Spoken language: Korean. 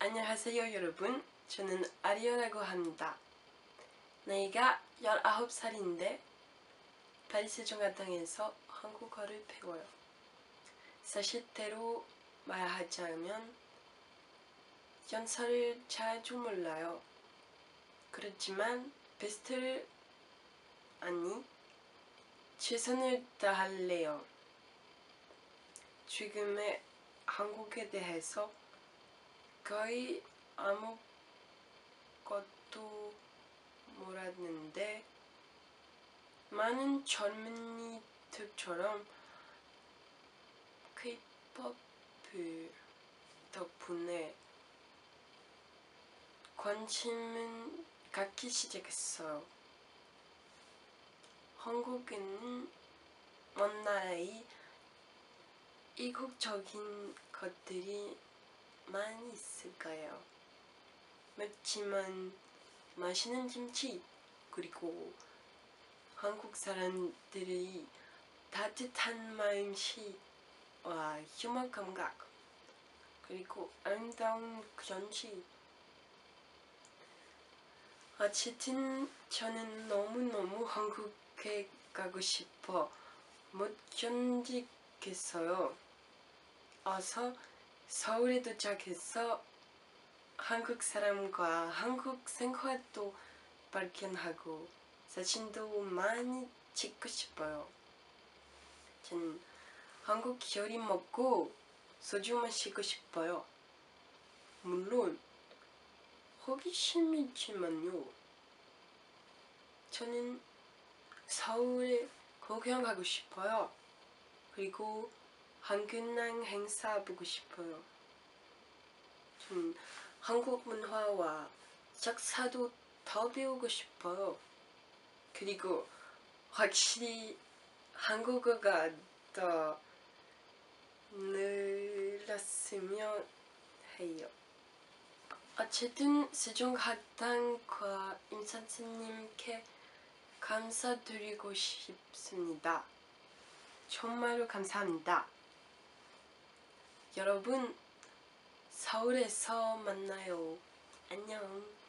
안녕하세요 여러분, 저는 아리아라고 합니다. 나이가 19살인데 파리 세종학당에서 한국어를 배워요. 사실대로 말하자면 연설을 잘 줄 몰라요. 그렇지만 베스트를 아니 최선을 다할래요. 지금의 한국에 대해서 거의 아무것도 몰랐는데 많은 젊은이들처럼 K-POP 덕분에 관심을 갖기 시작했어요. 한국에는 먼 나라의 이국적인 것들이 많이 있을 거예요. 맵지만 맛있는 김치, 그리고 한국 사람들의 따뜻한 마음씨와 휴머 감각, 그리고 아름다운 현실. 어쨌든 저는 너무너무 한국에 가고 싶어 못 견디겠어요. 어서 서울에 도착해서 한국 사람과 한국 생활도 발견하고 사진도 많이 찍고 싶어요. 전 한국 요리 먹고 소주 마시고 싶어요. 물론 호기심이지만요. 저는 서울에 구경하고 싶어요. 그리고 한국랑 행사 보고 싶어요. 전 한국 문화와 역사도 더 배우고 싶어요. 그리고 확실히 한국어가 더 늘었으면 해요. 어쨌든 세종학당과 임 선생님께 감사드리고 싶습니다. 정말로 감사합니다. 여러분, 서울에서 만나요. 안녕.